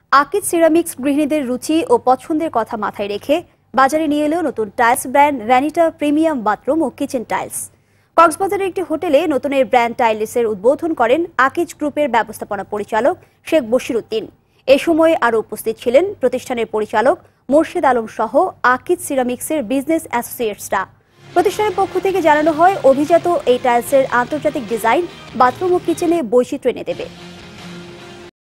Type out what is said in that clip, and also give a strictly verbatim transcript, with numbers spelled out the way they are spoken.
Akij ceramics গৃহিণীদের রুচি ও পছন্দের কথা মাথায় রেখে বাজারে নিয়ে এলো নতুন tiles brand Vanita premium bathroom ও কিচেন টাইলস। কক্সবাজারের একটি হোটেলে নতুন এই ব্র্যান্ড টাইলসের উদ্বোধন করেন আকিজ গ্রুপের ব্যবস্থাপনা পরিচালক শেখ বশির উদ্দিন। এ সময় আরও উপস্থিত ছিলেন প্রতিষ্ঠানের পরিচালক মোর্শেদ আলম সহ আকিজ সিরামিক্সের বিজনেস অ্যাসোসিয়েটসরা। প্রতিষ্ঠানের পক্ষ থেকে জানানো হয়, অভিজাত এই টাইলসের আন্তর্জাতিক ডিজাইন বাথরুম ও কিচেনে বৈচিত্র্য এনে দেবে।